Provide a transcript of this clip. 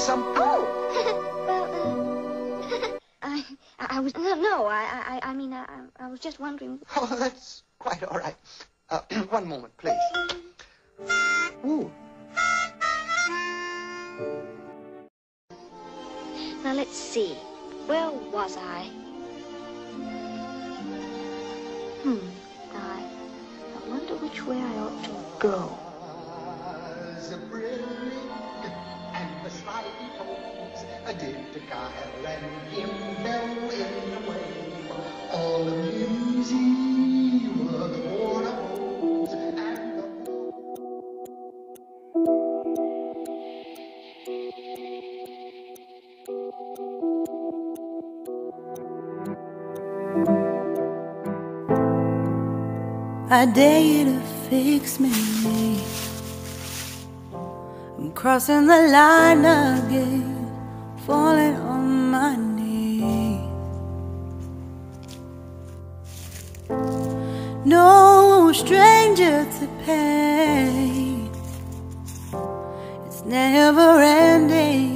some... Oh! Well, I was... No, I mean, I was just wondering... Oh, that's quite all right. One moment, please. Ooh. Now, let's see. Where was I? I wonder which way I ought to go. And the slimy toes did Kyle and him fell in the way. All amusing were the water holes and I dare you to fix me. I'm crossing the line again, falling on my knees. No stranger to pain, it's never ending.